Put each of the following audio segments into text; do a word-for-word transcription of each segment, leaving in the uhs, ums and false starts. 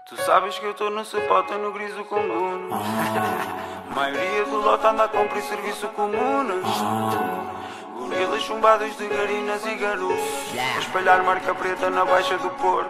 Tu sabes que eu tô no sapato no griso com gunas. A maioria do lote anda a cumprir serviço comunas. Gorilas chumbados de garinas e garotos, a espalhar marca preta na baixa do Porto.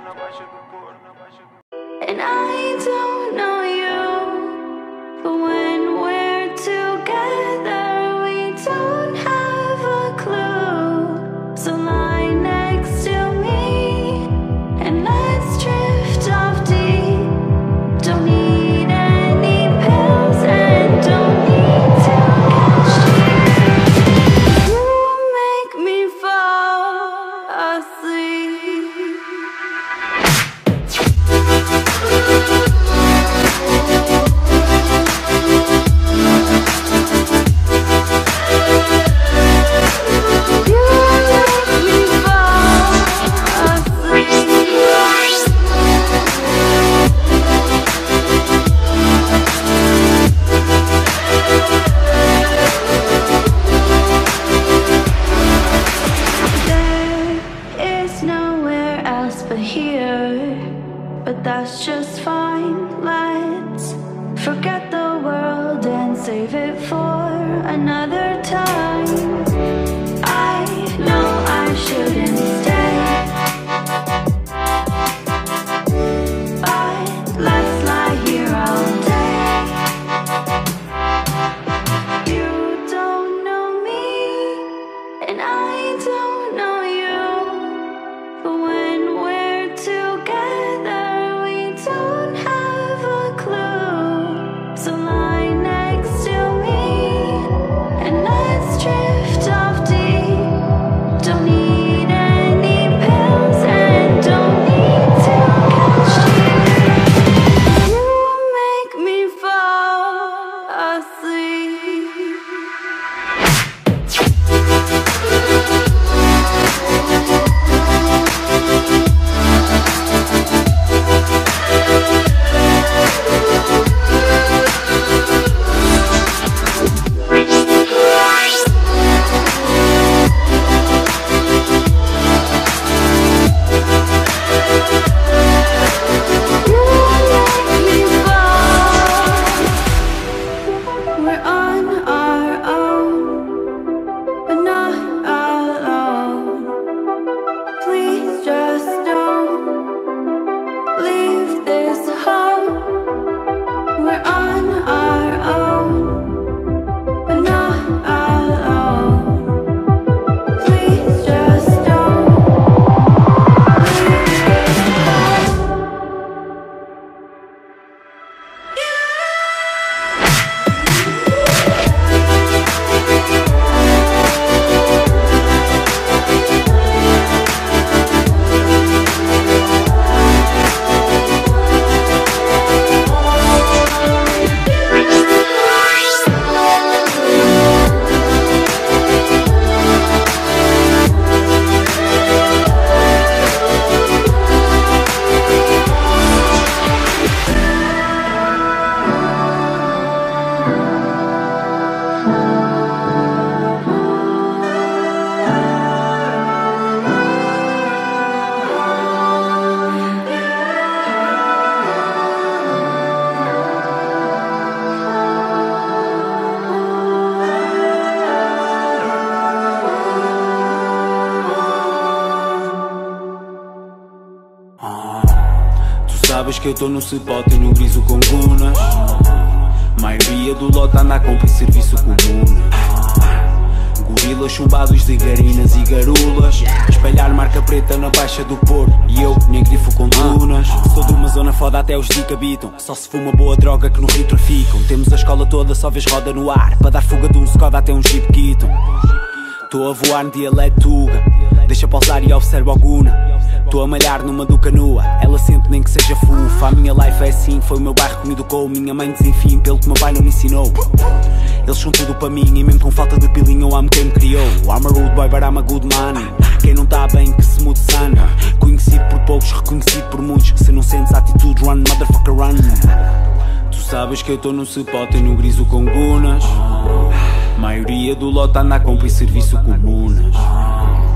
And I don't know you, but when we're together we don't have a clue. So lie next to me and let's drift off deep. Don't need any pills and don't need to catch you. You make me fall asleep. But that's just fine. Let's forget the world and save it for another time. I know I shouldn't stay, but let's lie here all day. You don't know me and I don't know you, but when we're together don't have a clue. So lie next to me and let's drift off deep. Don't need any pills and don't need to catch you. You make me fall asleep. Sabes que eu tô no spot e no griso com gunas. A maioria do lote anda a cumprir serviço comum. Gorilas chumbados de garinas e garulas, a espalhar marca preta na baixa do Porto. E eu nem grifo com dunas. Sou de uma zona foda até os dica habitam. Só se fuma boa droga que no rio traficam. Temos a escola toda, só vês roda no ar, para dar fuga de um Skoda até um Jeep quitam. Tô a voar no dialeto Tuga, deixa pausar e observa o Guna. Tô a malhar numa duca nua, ela sente nem que seja fufa. A minha life é assim, foi o meu bairro que me educou. Minha mãe desenfim, pelo que meu pai não me ensinou. Eles são tudo para mim e mesmo com falta de pilinha eu amo quem me criou. I'm a rude boy but I'm a good man. Quem não tá bem que se mude sana. Conhecido por poucos, reconhecido por muitos. Se não sentes atitude, run motherfucker run. Tu sabes que eu tô no spot e no griso com gunas. A maioria do lote anda a cumprir serviço comunas.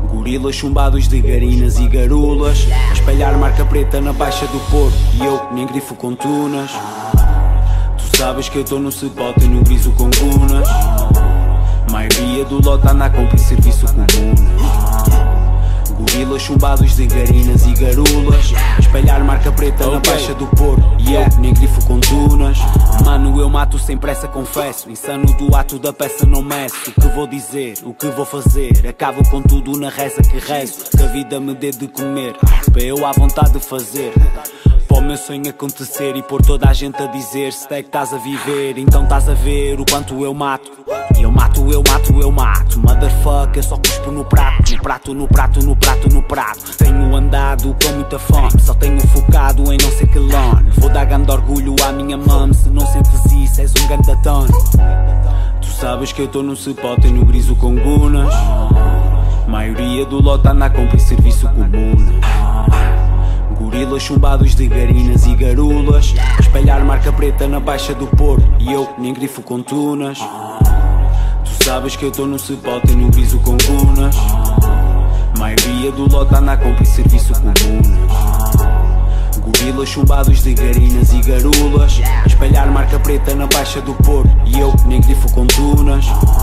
Gorilas chumbados de garinas e garulas, a espalhar marca preta na baixa do Porto, e eu nem grifo com tunas. Tu sabes que eu tô no Cepalto e no Briso com gunas. Maioria do lote anda a cumprir serviço comum. Gorilas chumbados de garinas e garulas, a espalhar marca preta okay. na baixa do Porto, e eu nem grifo com tunas. Mano, eu mato sem pressa, confesso. Insano do ato da peça, não meço. O que vou dizer, o que vou fazer, acabo com tudo na reza que rezo. Que a vida me dê de comer, para eu à vontade de fazer. Para o meu sonho acontecer e pôr toda a gente a dizer: se é que estás a viver, então estás a ver o quanto eu mato. E eu mato, eu mato, eu mato. Motherfucker, eu só cuspo no prato. No prato, no prato, no prato, no prato. Tenho andado com muita fome, só tenho focado em não ser quelone. Vou dar grande orgulho à minha mãe, se não sentes isso és um grande dono. Tu sabes que eu tô no Cepalto e no Briso com gunas. Maioria do lote anda a cumprir serviço comum. Gorilas chumbados de garinas e garulas, a espalhar marca preta na baixa do Porto, e eu nem grifo com tunas. Tu sabes que eu tô no Cepalto e no Briso com gunas. Maioria do lote anda a cumprir serviço comum. Gorilas chumbados de garinas e garulas, a espalhar marca preta na baixa do Porto, e eu nem grifo com tunas.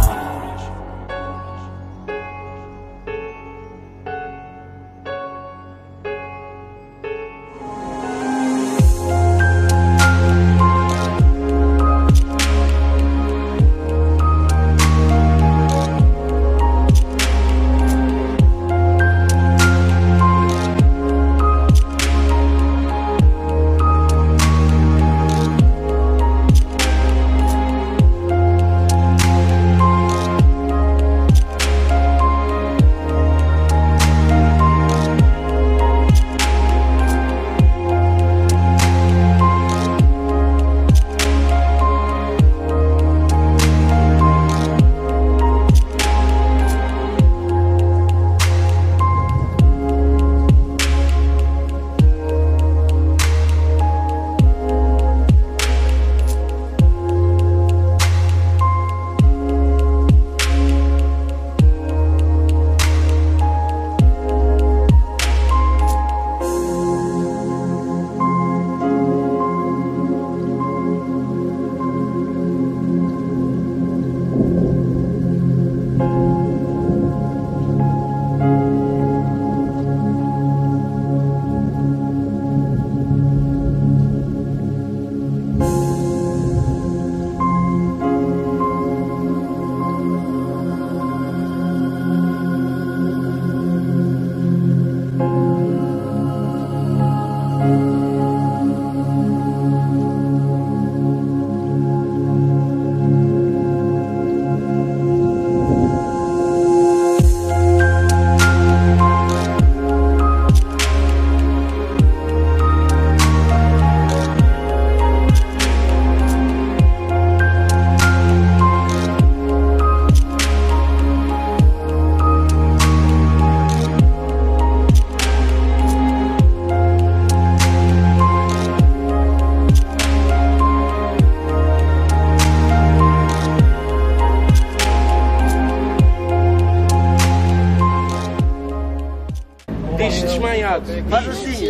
Faz assim.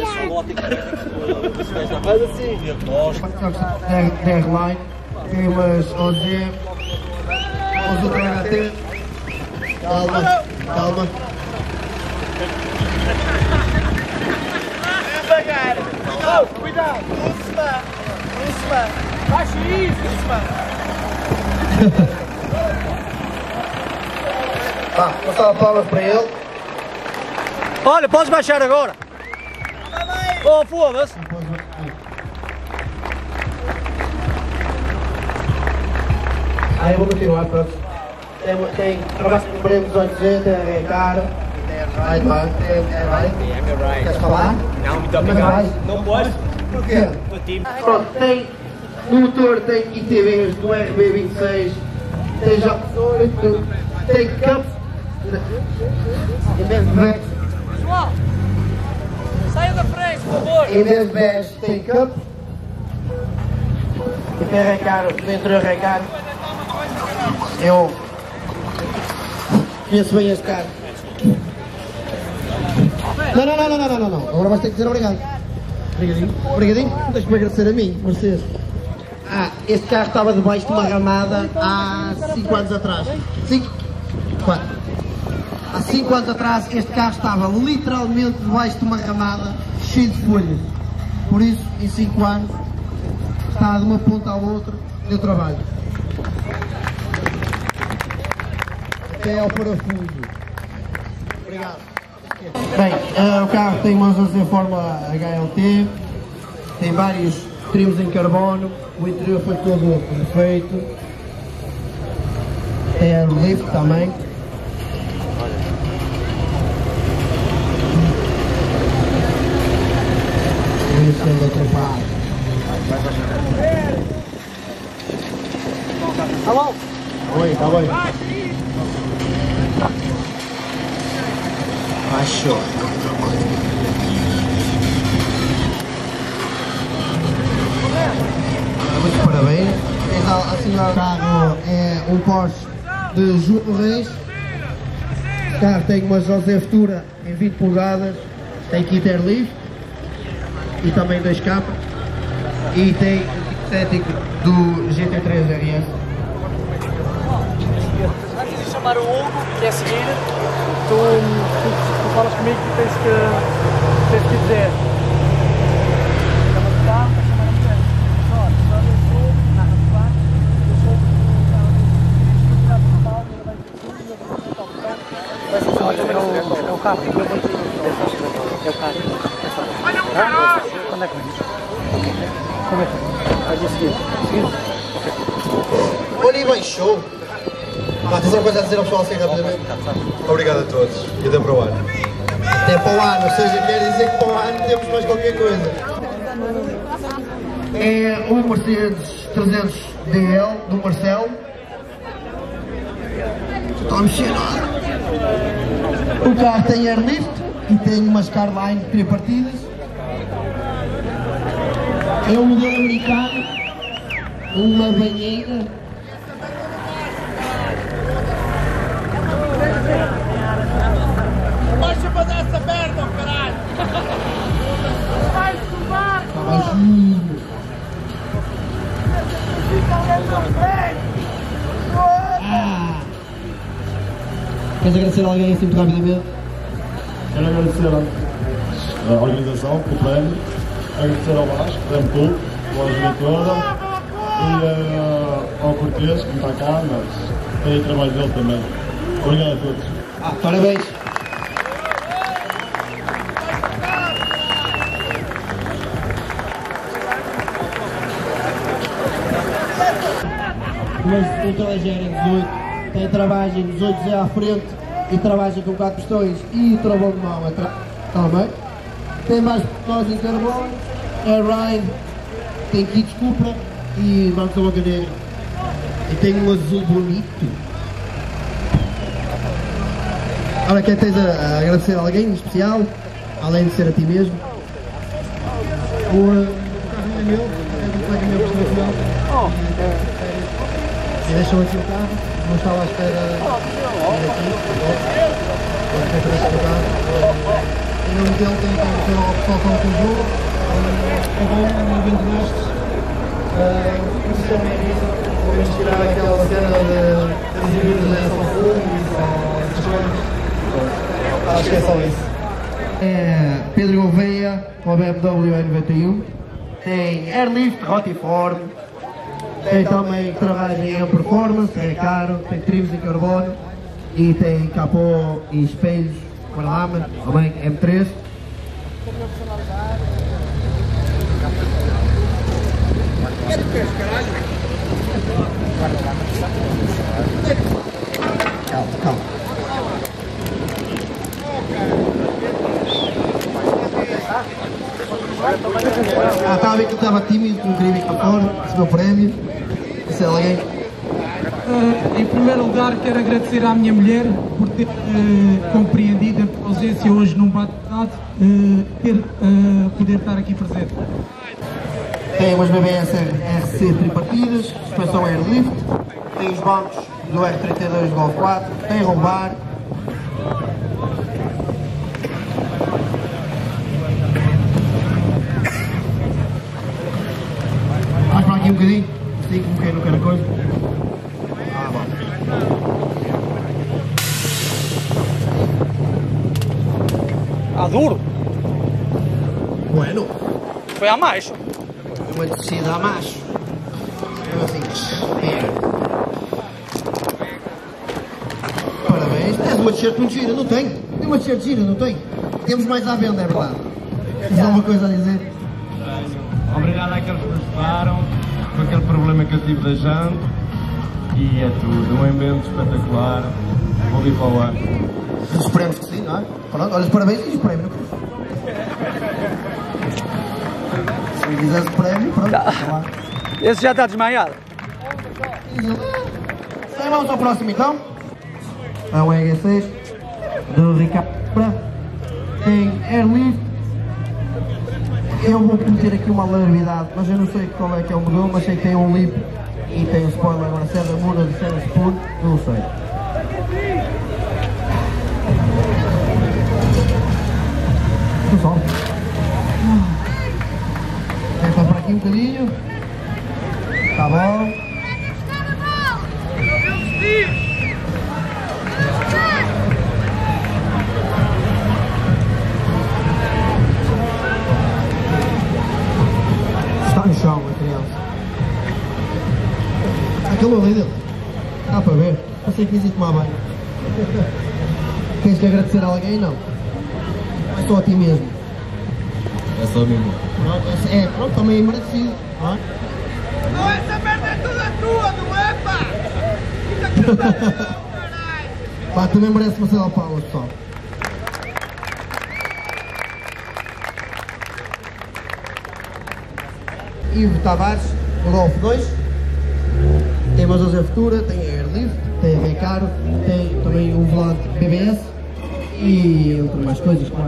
Faz assim. Tagline, temos O Z, O Z para bater. Calma, calma. Devagar. Oh, cuidado. Última. Última. Baixa isso. Última. Vá, vou salvar palmas para ele. Olha, podes baixar agora. Oh, foda-se. Aí eu vou continuar, pronto. Tem, tem trabalho com prêmios O Z, tem a cara. Vai, vai, vai. Queres falar? Não, muito obrigado. Não posso. Porquê? Pronto, tem no motor, tem I T Bs do R B vinte e seis, tem já tem campos. Pessoal, saia da frente, por favor. Em vez de vés tem cup. E tem recaro, dentro do recaro. Eu conheço bem este carro. Não, não, não, não, não, não, não. Agora vais ter que dizer obrigado. Obrigadinho. Obrigadinho? Deixa-me agradecer a mim, Mercedes. Ah, este carro estava debaixo de uma ramada há cinco anos atrás. cinco? quatro. Há cinco anos atrás este carro estava literalmente debaixo de uma ramada cheio de folhas. Por isso, em cinco anos, está de uma ponta à outra do trabalho. Até ao parafuso. Obrigado. Bem, uh, o carro tem uma Fórmula H L T, tem vários trimos em carbono, o interior foi todo perfeito, tem airlift também. Sendo atrapalhado. Tá bom? Oi, tá bom. Achou. Muito parabéns. Assim, o carro é um Porsche de Júlio Reis. O carro tem uma José Futura em vinte polegadas, tem kit airlift e também dois capas, e tem o estético do G T três R S. Antes de chamar o Hugo, que é a seguir, tu, tu, tu falas comigo que tens que, tens que dizer. Chama o carro para chamar a mulher. Só, só eu sou, narra do bar, eu sou o carro do carro normal, ele vai ter tudo, e eu vou ter o carro. Vai ser só, é o carro, eu vou ter é o carro. Olha o carro! Quando é que vem? Como é que vem? Vai dia seguinte. Olha e bem, show! Ah, tens alguma coisa a dizer ao pessoal assim rapidamente? Obrigado a todos e até para o ano. Até para o ano, ou seja, quer dizer que para o ano temos mais qualquer coisa. É o Mercedes trezentos D L do Marcelo. Está a mexer nada. O carro tem airlift e tem umas Carline tripartidas. É um modelo americano, uma banheira. Baixa para dar essa merda, caralho! Vai subar! Baixinho. Ah. Queres agradecer a alguém assim muito rapidamente? Quero agradecer a organização pelo prémio, agradecer ao Vasco, prémio tudo, ao diretora e uh, ao Cortês, que não está cá, mas tem o trabalho dele também. Obrigado a todos. Ah, parabéns! Mas o Trajeiro em dezoito, tem travagem dezoito Z à frente e travagem com quatro pistões e travão de mão atrás também. Tem mais portões em carbono, airline, tem kits Cupra e bancos da boca negra. E tem um azul bonito. Ora, quem tens a, a agradecer a alguém em especial, além de ser a ti mesmo? O, o carro é meu, é do colega meu que está no final. E deixam aqui o carro, não estava à espera de vir aqui, agora tem para este carro. Em nome dele tem que agradecer ao pessoal que me ajudou, é bom, um evento destes. Isso também é isso, vamos tirar aquela cena de exibidos a São Paulo e essas coisas. Acho que é só isso. É Pedro Gouveia, com a B M W R noventa e um, tem Airlift, Rotiform. Tem também travagem em performance, é caro, tem trimos em carbono e tem capô e espelhos guarda-lama, também M três. Calma, calma. Ah, estava a ver que ele estava tímido, que não queria vir para fora, recebeu o prémio. Isso é alguém? Uh, em primeiro lugar, quero agradecer à minha mulher por ter uh, compreendido a minha ausência hoje num bate-bate, uh, ter uh, poder estar aqui presente. Tem umas B B S R C tripartidas, suspensão airlift, tem os bancos do R trinta e dois Golf quatro, tem roubar. duro. Bueno. Foi a macho. Uma descida a macho. Assim, é. Parabéns. Tens uma t-shirt muito gira, não tem? Tem uma t-shirt gira, não tem? Temos mais à venda, é verdade. Tens alguma coisa a dizer? Obrigado àqueles que nos pararam, com aquele problema que eu tive da jante. E é tudo, um evento espetacular. Vou vir para o ar. Esperemos que sim, não é? Pronto, olha, os parabéns e os prémios. Se me quiseres o prémio, pronto. Tá. Esse já está desmaiado. Então, vamos ao próximo então. É o E G seis do Ricardo. Tem Airlift. Eu vou meter aqui uma alarmidade, mas eu não sei qual é que é o modelo, mas sei que tem um lip e tem um spoiler agora, se é da Muna, se é da Spoon, não sei. Pessoal, vem para aqui um bocadinho. Tá bom. Está no chão a criança. Está calor ali dentro. Dá para ver. Eu sei que quis ir tomar banho. Tens que agradecer a alguém? Não. É só a ti mesmo. É só a mim. Pronto, é, é, pronto, também é merecido. Não é? Não, essa merda é toda tua, não é, pá? Fica caralho! Pá, também merece uma salva de palmas, pessoal. Ivo Tavares, o Golf dois. Tem uma José Futura, tem a Airlift, tem a Recaro, tem também o volante B B S e outras mais coisas, claro.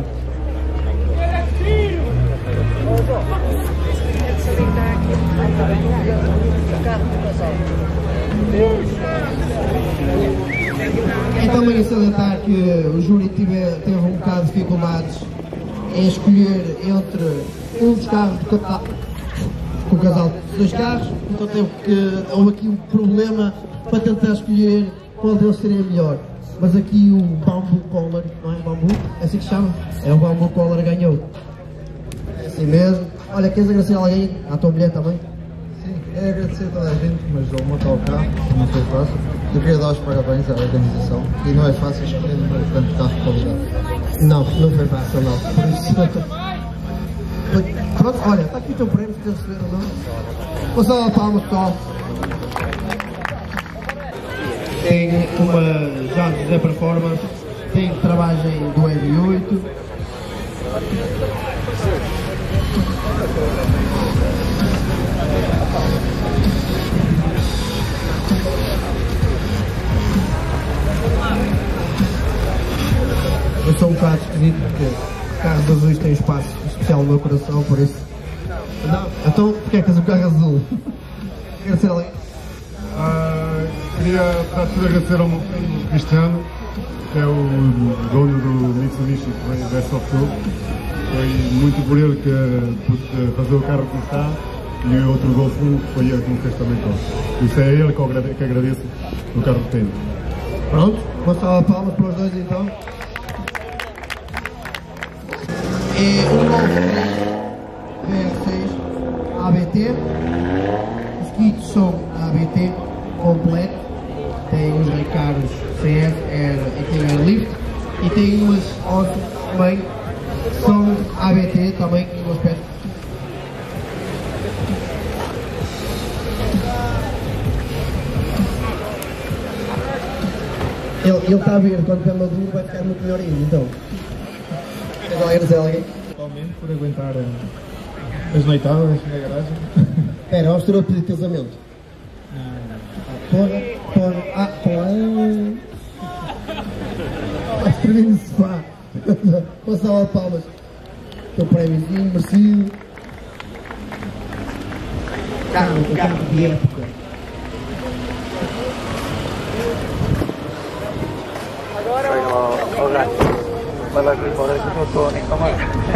É também a salientar que o júri teve, teve um bocado de dificuldades em escolher entre um dos carros do casal, com o casal de dois carros, então teve que, houve aqui um problema para tentar escolher qual deles seria melhor. Mas aqui o Bamboo Collar, não é Bamboo? É assim que se chama? É o Bamboo Collar ganhou. É assim mesmo. Olha, queres agradecer a alguém? À tua mulher também? Sim, é agradecer a toda a gente que me ajudou a montar o carro, não foi fácil. Eu queria dar os parabéns à organização, e não é fácil escolher um grande carro de qualidade. Não, não foi fácil não. Por isso... Pronto, olha, está aqui o teu prémio, se queres receber ou não. Vou só a palma, pessoal. Tem uma já da Performance, tem travagem do E V oito. Eu sou um bocado esquisito porque carros azuis têm espaço especial no meu coração, por isso. Não, então porquê é que és um carro azul? Quer ser alguém? Uh, queria estar-te a agradecer ao meu filho Cristiano, que é o dono do Mitsubishi, que vem da Software. Foi muito por ele que pude fazer o carro que está, e o outro Golf um foi ele que me fez também todo. Isso é ele que, agrade que agradeço no carro que tenho. Pronto, uma salva de palmas para os dois então. É um Golf V R seis A B T. Os kits são A B T completo. Tem os recaros C F R e tem Airlift. E tem umas ossos também que são A B T também no aspecto. Ele, ele está a ver, quando tiver maduro vai ficar muito melhor ainda, então. Queres agradecer a alguém? Totalmente por aguentar as noitadas na garagem. Espera, vamos ter outro pedido de casamento. Porra, porra, ah, porra. Estás tremendo no sofá. Uma salva de palmas. Teu prémiozinho, merecido. Carro, um carro de época. Agora o, o gato vai lá para embora que eu estou nem tomar.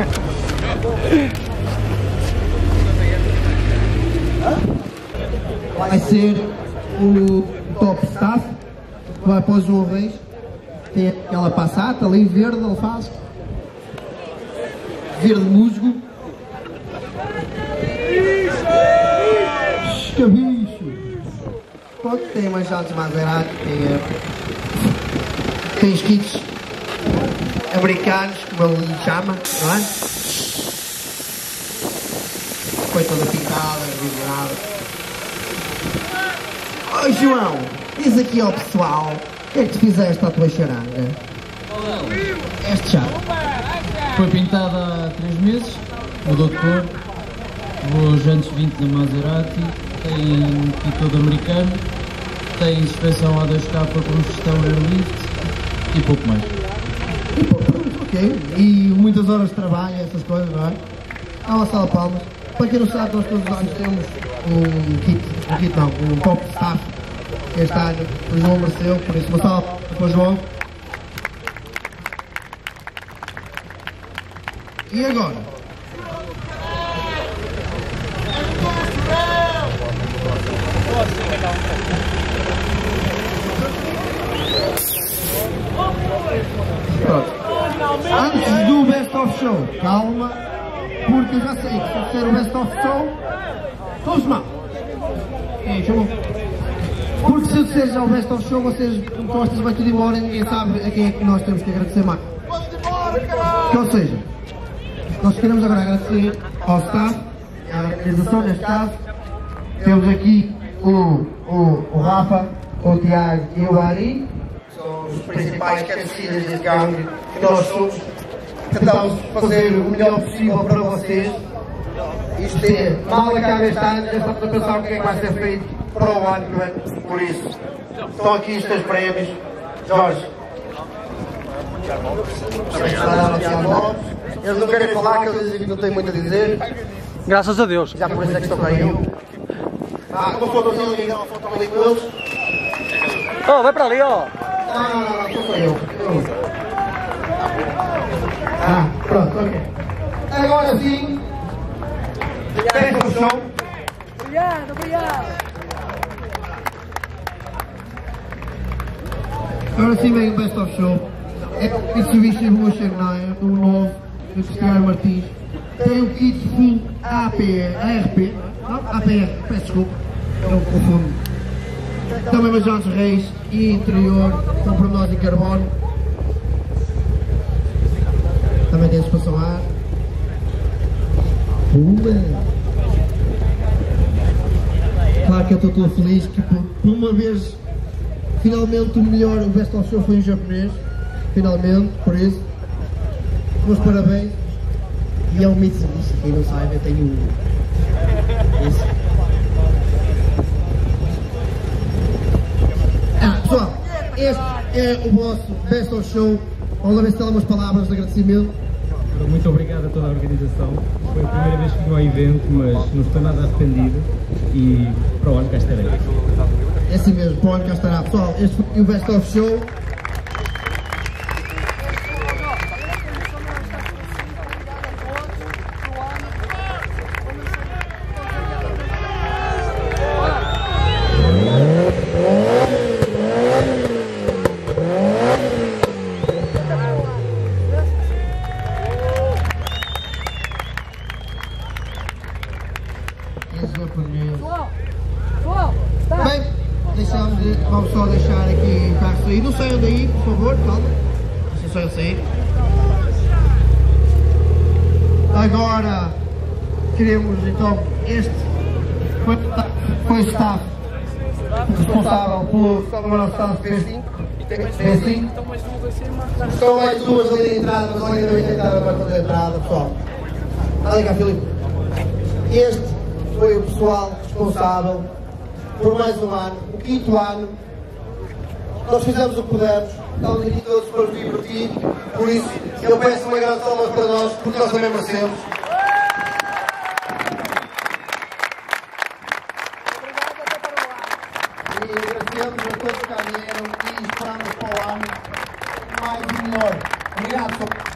Vai ser o top staff que vai para o João Reis. Tem aquela passata ali verde, ele faz. verde musgo. Escabicho. Pronto, tem mais jantes Maserati, tem, tem os kits americanos, como ele chama, não é? Foi toda pintada, revirada. Oi João, diz aqui ao pessoal, o que é que tu fizeste à tua charanga? Este chá. Foi pintada há três meses, mudou de cor, os jantes vinte da Maserati, tem kit todo americano, tem suspensão A dois K com gestão airlift e pouco mais. E pouco, ok. E muitas horas de trabalho, essas coisas, não é? Há uma sala de palmas. Para quem não sabe, nós todos os anos temos um kit, um kit não, um top staff. Este ano o João mereceu, por isso uma salva para o João. E agora? Pronto. Antes do Best of Show, calma, porque eu já sei que se ser o Best of Show, todos mal. É, chamou. Porque se eu disser já o Best of Show, vocês costas vai tudo embora e ninguém sabe a quem é que nós temos que agradecer mais. Ou seja, nós queremos agora agradecer ao staff, à organização neste caso. Temos aqui o, o, o Rafa, o Tiago e o Ari, que são os principais cabecilhas deste gangue que nós somos. Tentamos fazer o melhor possível para vocês. Isto é, mal acaba este ano, já estamos a pensar o que é que vai ser feito para o ano que vem. Por isso, estão aqui os teus prémios. Jorge. Eles não querem falar, que eles dizem que não têm muito a dizer. Graças a Deus. Já por isso é que estou cá eu. Ah, uma fotozinha, alguém dá uma foto ali com eles. Oh, vai para ali, ó. Não, não, não, não, sou eu. eu. Ah, pronto, ok. Agora sim. Fecha o show. Obrigado, obrigado. Agora sim vem o Best of Show. É Mitsubishi Evolution nove, o novo, do Cristiano Martins. Tem o kit full A P R, A R P, não, A P R, peço desculpa, eu confundo. Também os jantes Reis e interior, com pormenores em carbono. Também tem suspensão a ar. Pumba! Claro que eu estou todo feliz que por, por uma vez, finalmente o melhor, o Best of Show foi em japonês. Finalmente, por isso, meus parabéns. E é um Mitsubishi, quem não sabe, eu tenho um. Isso. Ah, pessoal, este é o vosso Best of Show. Vamos lá ver se tem algumas palavras de agradecimento. Muito obrigado a toda a organização. Foi a primeira vez que vim ao evento, mas não estou nada arrependido e para o ano cá estarei. É assim mesmo, para o ano cá estará. Pessoal, este foi o Best of Show. Bem, deixamos de, vamos só deixar aqui o carro sair. Não saiam daí, por favor, calma. Não saiam sair. Agora queremos então este foi, foi o staff responsável pelo Câmara Staff P cinco. Estão mais duas ali na entrada, mas alguém deve tentar para fazer a entrada, pessoal. Olha cá, Filipe. Este foi o pessoal responsável por mais um ano, o quinto ano. Nós fizemos o que pudemos, estamos aqui todos para nos divertir, por isso eu peço uma grande salva para nós, porque nós também merecemos. E agradecemos a todos que cá vieram e esperamos para o ano mais e melhor. Obrigado.